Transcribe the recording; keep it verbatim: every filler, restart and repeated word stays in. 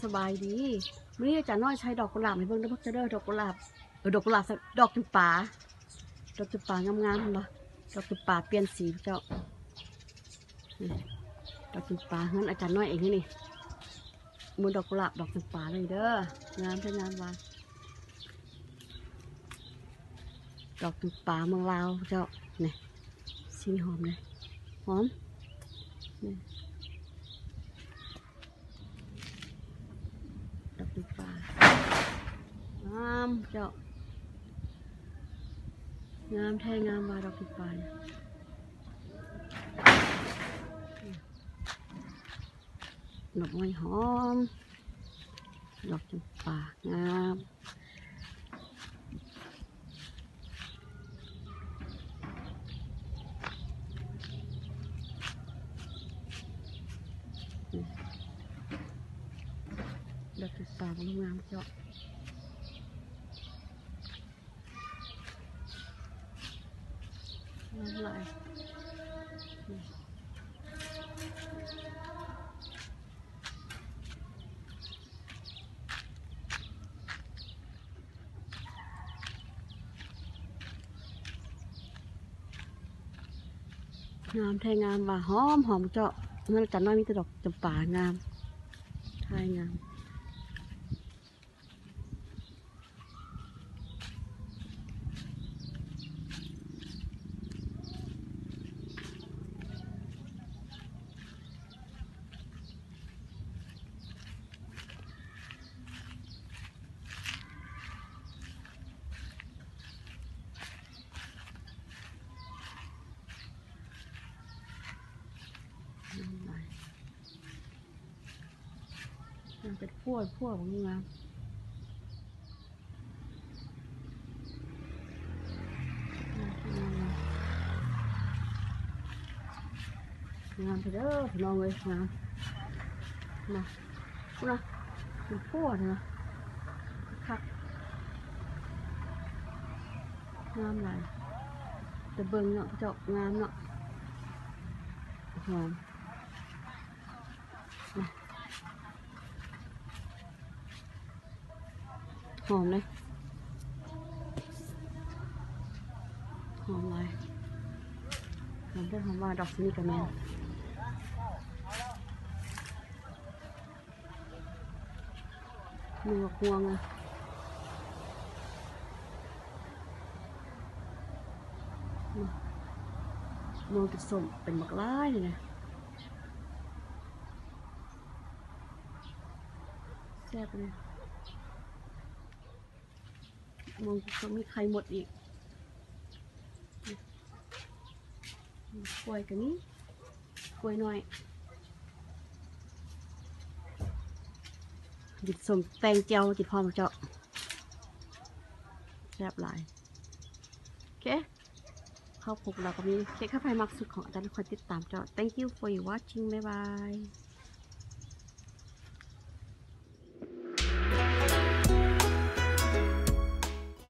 สบายดีวันนี้อาจารย์น้อยใช้ดอกกุหลาบให้เบิ่งเด้อพวกเจ้าเด้อดอกกุหลาบเออดอกกุหลาบดอกจุ๊บป่าดอกจุ๊บป่างามๆเห็นบ่ดอกจุ๊บป่าเปลี่ยนสีเจ้านี่ดอกจุ๊บป่างั้นอาจารย์น้อยเองนี่มือดอกกุหลาบดอกจุ๊บป่าเลยเด้องามเท่างามว่าดอกจุ๊บป่าเมืองลาวเจ้านี่สีหอมเลยหอมนี่ดอกจุ๊บป่างามเจ้างามแท้งามว่าดอกจุ๊บป่าดอกไม้หอมดอกจุ๊บป่างามดอกจุ๊บป่างามเจ้างามหลายงามแท้งามว่าหอมหอมเจาะนั่นจันน้อยมีแต่ดอกจำป่างามทายงามมันเป็นพวกพวกงามงามไปเด้อพี่น้องเลยงามนะนะเป็นพวกนะคักงามหลายแต่เบิ่งเนาะเจาะงามเนาะหอมหอมเลยหอมเลยหอมได้หอมว่าดอกนี่กับแมนมีหัวพวงอ่ะมองจุดส้มเป็นบักร้ายเลยนะแซ่บเลยมองจุดส้มมีไข่หมดอีกกล้วยกันนี้กล้วยน้อยจิตส้มแตงเจียวจิตพร้อมเจาะแซ่บหลายโอเคเข้าพบเราก็มีเคสข้าวไฟมักสุดของอาจารย์คอยติดตามเจาะ thank you for your watching บ๊ายบาย